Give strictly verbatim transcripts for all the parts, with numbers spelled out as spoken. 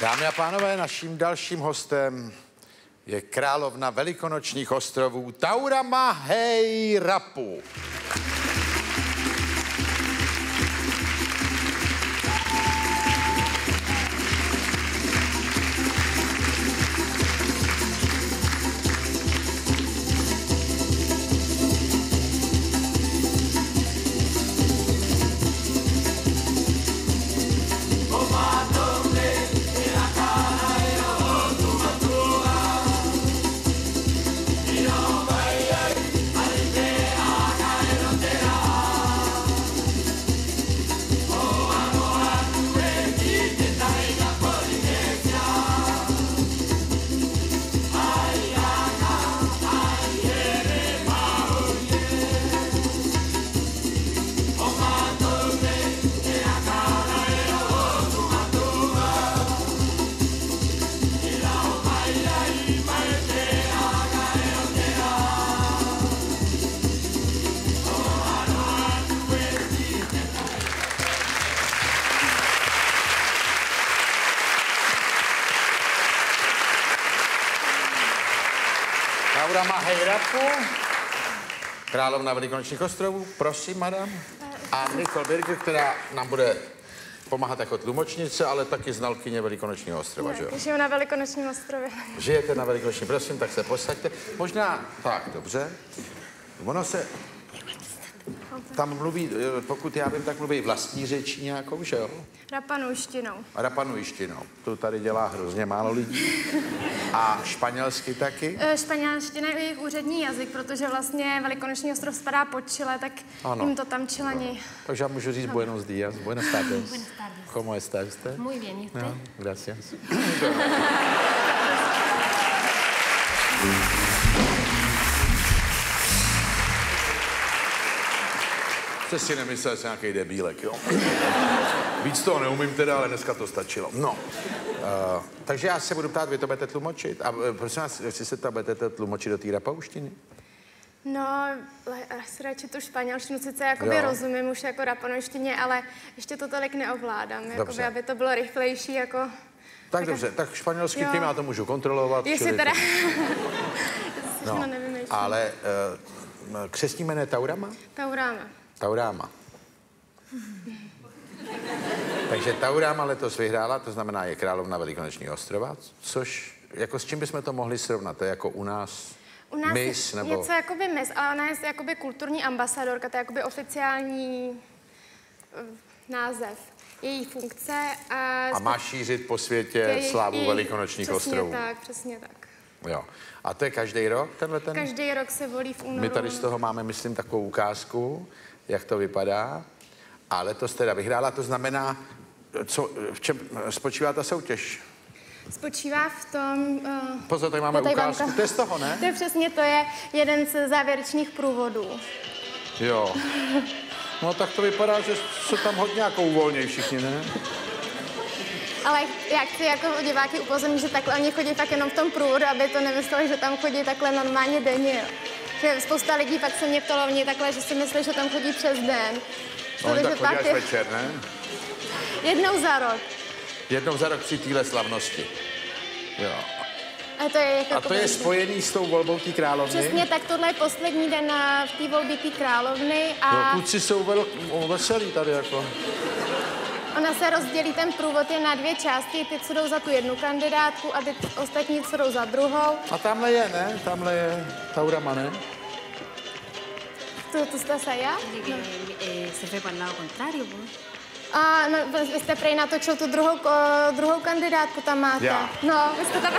Dámy a pánové, naším dalším hostem je královna velikonočních ostrovů Taura Mahejrapu. Taura Mahejrapu, královna velikonočních ostrovů, prosím, madam. A Nicole Birger, která nám bude pomáhat jako tlumočnice, ale taky znalkyně velikonočního ostrova, že jo? Žiju na velikonočním ostrově. Žijete na velikonočním, prosím, tak se posaďte. Možná, tak, dobře. Ono se tam mluví, pokud já vím, tak mluví vlastní řečí nějakou, že jo? Rapanujštinou. Rapanujštinou. To tady dělá hrozně málo lidí. A španělsky taky? Španělština je jejich úřední jazyk, protože vlastně velikonoční ostrov spadá pod Chile, tak ano. Jim to tam Chilani. Takže já můžu říct no. Buenos días, buenas tardes. Buenas tardes. ¿Cómo está usted? Muy bien, ¿y usted? No, gracias. Jste si nemyslel, že jsem nějaký debílek, jo? Víc toho neumím teda, ale dneska to stačilo. No, uh, takže já se budu ptát, vy to budete tlumočit? A uh, prosím vás, jestli se to budete tlumočit do té rapauštiny? No, asi radši tu španělštinu, sice jakoby jo. Rozumím už jako rapanojštině, ale ještě to tolik neovládám, jakoby, aby to bylo rychlejší, jako... Tak, tak dobře, tak španělský jo. Tím já to můžu kontrolovat. Jestli teda... no, ale uh, křestní jméno je Taurama? Taurama. Taurama. Takže Taurama letos vyhrála, to znamená, je královna velikonočního ostrova, což, jako s čím bychom to mohli srovnat? To je jako u nás, u nás Miss, nebo... něco jakoby Miss, ale ona je jakoby kulturní ambasadorka, to je jakoby oficiální uh, název její funkce. A, a má šířit po světě jejich, slávu jejich, velikonočních přesně ostrovů. Přesně tak, přesně tak. Jo. A to je každý rok, tenhle ten? Každý rok se volí v únoru. My tady z toho máme, myslím, takovou ukázku, jak to vypadá. A letos teda vyhrála, to znamená, co, v čem spočívá ta soutěž? Spočívá v tom... Uh, Pozor, tady máme tady ukázku, vám... to je z toho, ne? To je přesně, to je jeden z závěrečných průvodů. Jo. No tak to vypadá, že se tam hodně jako uvolnějí všichni, ne? Ale já chci jako diváky upozornit, že takhle oni chodí tak jenom v tom průvodu, aby to nemysleli, že tam chodí takhle normálně denně. Že spousta lidí pak se mě ptalo mě takhle, že si myslí, že tam chodí přes den. No, oni tak chodí až je... večer, ne? Jednou za rok. Jednou za rok při téhle slavnosti. Jo. A to je, jako a to je spojený s tou volbou té královny? Přesně, tak tohle je poslední den na, v té volbě té královny. A... No, kluci jsou vel... veselí tady jako. Ona se rozdělí, ten průvod je na dvě části, ty, co jdou za tu jednu kandidátku a ty ostatní, co jdou za druhou. A tamhle je, ne? Tamhle je Taurama, ne? Tu, tu jste se já? No. Se fue para el lado contrario, pues. A no, vy jste prej natočil tu druhou, ko, druhou kandidátku, tam máte. Já. No, vy jste tam...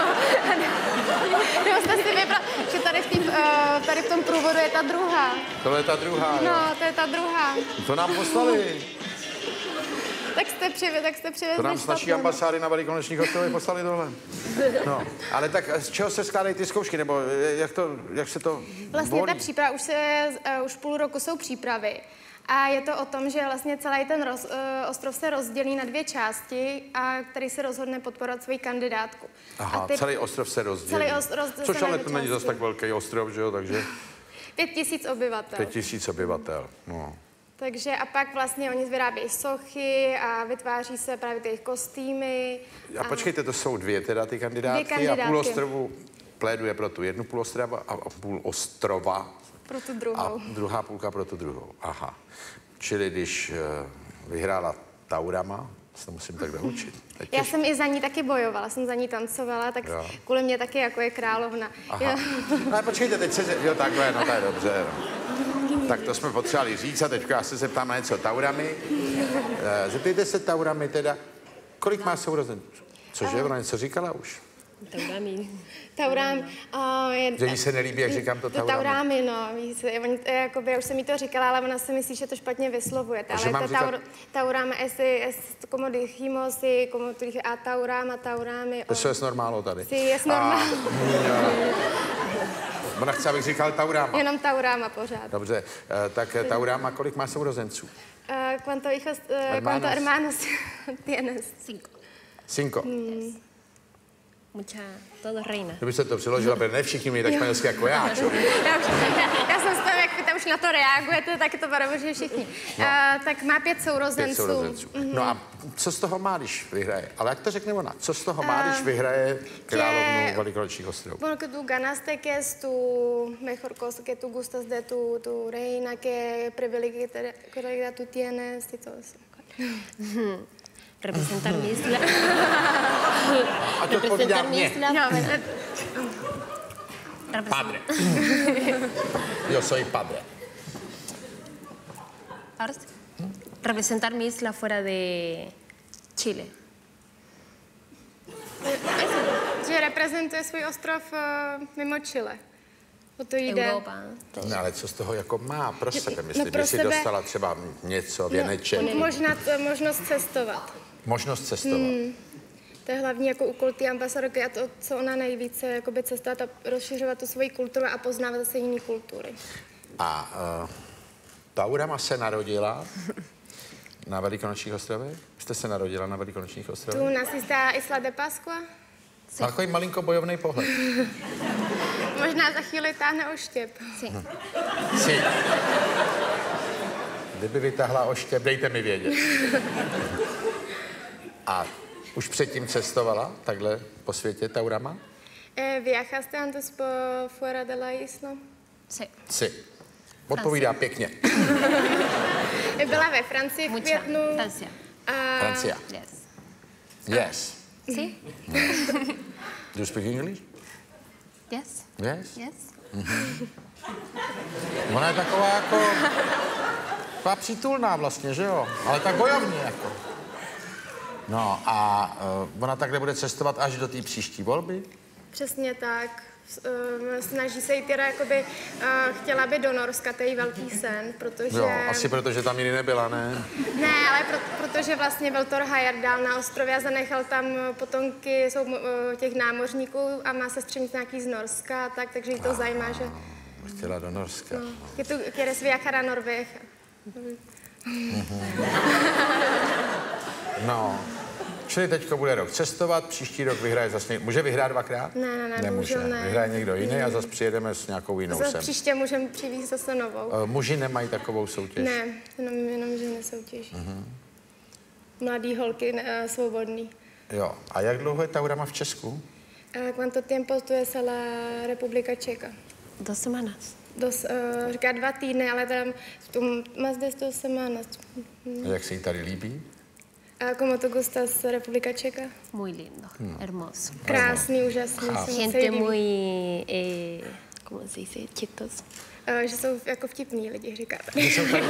No, jste si vybral, že tady v, tým, uh, tady v tom průvodu je ta druhá. Tohle je ta druhá, No, jo. to je ta druhá. To nám poslali. Tak jste přivezli, tak jste přivezli. To nám z naší ambasády na velikonočních ostrovech poslali tohle. No, ale tak z čeho se skládají ty zkoušky, nebo jak, to, jak se to Vlastně volí? ta příprava, už, se, uh, už půl roku jsou přípravy. A je to o tom, že vlastně celý ten roz, uh, ostrov se rozdělí na dvě části, a který se rozhodne podporovat svoji kandidátku. Aha, ty... celý ostrov se rozdělí. Celý os, roz, Což ale to není zase tak velký ostrov, že jo, takže... Pět tisíc obyvatel. Pět tisíc obyvatel, no. Takže a pak vlastně oni vyrábějí sochy a vytváří se právě ty jejich kostýmy. A, a počkejte, to jsou dvě teda ty kandidátky, dvě kandidátky. A půl ostrovu pléduje pro tu jednu půl ostrova a půl ostrova. Pro tu druhou. A druhá půlka pro tu druhou. Aha. Čili když uh, vyhrála Taurama, se musím tak naučit. Tak Já jsem i za ní taky bojovala, jsem za ní tancovala, tak jo. Kvůli mě taky jako je královna. Aha. No, počkejte, teď se... Jo, takhle, no to je dobře. No. Tak to jsme potřebovali říct a teď já se zeptám na něco Taurami. Zeptejte se Taurami teda, kolik má sourozenců? Cože, ona něco říkala už? Taurami. Tauram, uh, je... Že jí se nelíbí, jak říkám to Taurami. Taurami, no. On, jakoby, já už jsem jí to říkala, ale ona si myslí, že to špatně vyslovujete. Ale to říkat... taur, Taurama, esi, es, como dijimos, y como tu dije, a Taurama, Taurami. To je normálo tady. Sí, je normálo. Ona chce, abych říkal Taurama. Jenom Taurama pořád. Dobře, tak Taurama, kolik má sourozenců? Uh, cuánto hijos, uh, cuánto hermanos tienes? Cinco. Cinco. Hmm. Mucha, todo reina. Kdybyste to přiložila, protože ne všichni mi tak španělsky jako já, čo? já, já, já jsem z toho, jak vy tam už na to reagujete, tak to beru, že všichni. No. Uh, tak má pět sourozenců. Pět sourozenců. Mm-hmm. No a co z toho má, když vyhraje? Ale jak to řekne ona? Co z toho má, když vyhraje královnu Velikonočních ostrovů? Bueno, que tú ganaste, que es tu mejor cosa, que tú gustas de tu, tu reina, que privilegio tú tienes y todo eso. Representar mi isla. A to odpovídá mě. No, Padre. Yo soy padre. Ahora sí. Representar mi isla fuera de Chile. Že reprezentuje svůj ostrov uh, mimo Chile. O to jde. Europa. No, ale co z toho jako má pro sebe, myslím, no pro že si sebe... dostala třeba něco, věneček. No, možná to, možnost cestovat. Možnost cestovat. Hmm. To je hlavní jako úkol té ambasadorky a to, co ona nejvíce jakoby cestovat a rozšiřovat tu svoji kulturu a poznávat zase jiné kultury. A uh, Taurama se narodila na Velikonočních ostrovech? Jste se narodila na Velikonočních ostrovech? Tu naciste a Isla de Pascua? Má takový malinko bojovný pohled. Možná za chvíli táhne oštěp. Sí. Sí. Kdyby vytáhla oštěp, dejte mi vědět. A už předtím cestovala takhle po světě Taurama? Eh, viajaste antes por fuera de la isla? Sí. Sí. Odpovídá pěkně. Byla ve Francii v květnu. Francia. A... Francia. Yes. Yes. Sí. Do you speak English? Yes. Yes? Yes. Mm-hmm. Ona je taková jako... Taková přítulná vlastně, že jo? Ale tak bojovní jako. No a uh, ona takhle bude cestovat až do té příští volby? Přesně tak. Uh, snaží se jít teda jakoby, uh, chtěla by do Norska, to je jí velký sen, protože... Jo, asi protože tam jiný nebyla, ne? Ne, ale pro, protože vlastně byl Thor Heyerdahl na ostrově a zanechal tam potomky jsou, uh, těch námořníků a má sestřenic nějaký z Norska a tak, takže jí to zajímá, že... Chtěla do Norska. No, que tu quieres viajar a Norvegia. No, čili teďko bude rok cestovat, příští rok vyhraje zase... Může vyhrát dvakrát? Ne, ne, ne, nemůže. ne. Vyhraje někdo jiný a zase přijedeme s nějakou jinou Zase sem. příště můžeme přivést zase novou. Uh, muži nemají takovou soutěž? Ne, jenom, jenom ženy soutěží. Uh-huh. Mladý holky, ne, svobodný. Jo, a jak dlouho je Taurama v Česku? Uh, ¿Cuánto tiempo tú es a la República Checa? Dos semanas. Dos, uh, říká dva týdny, ale tam tu más de dos semanas. A jak se jí tady líbí? A ¿Cómo te gustas República Checa? Muy lindo, hmm. hermoso. Krásný, úžasný. Ah. Gente muy, eh, ¿cómo se dice? Chitos. Uh, že jsou jako vtipní lidi, říkáte. Jsou tady...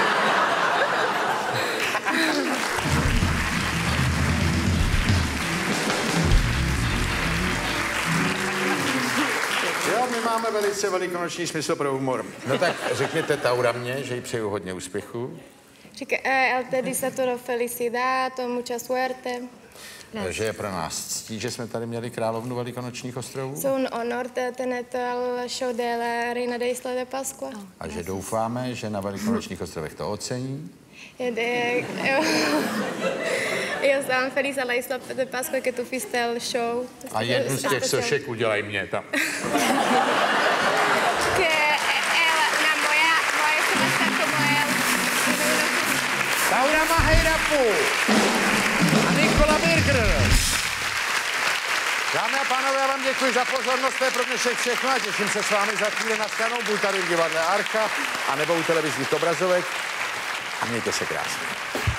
Jo, my máme velice velikonoční smysl pro humor. No tak řekněte Tauramě, že jí přeju hodně úspěchu. Říká, eh, el te dice todo felicidad, to mucha suerte. Že je pro nás ctí, že jsme tady měli královnu Velikonočních ostrovů. Es un honor tener el show de la Reina de Isla de Pascua. A že doufáme, že na Velikonočních ostrovech to ocení. De, ellos estaban felices a la Isla de Pascua que tú fuiste al show. A jednu z těch sošek udělaj mě tam. Que él, na moja, moje se como él. Šápu a Nikola Birger. Dámy a pánové, já vám děkuji za pozornost, to je pro dnešek všechno a těším se s vámi za chvíli na shledanou, buď tady v divadle Archa, anebo u televizních obrazovek a mějte se krásně.